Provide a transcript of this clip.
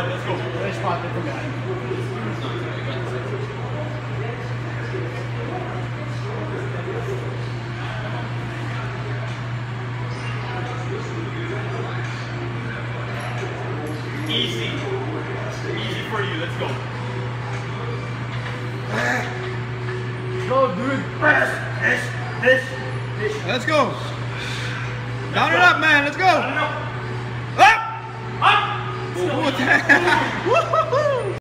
let's go. Finish spot different guy. Easy. Easy for you. Let's go. Let's go, dude. Let's go. Down it up, man. Let's go. Up. Up. Woo-hoo.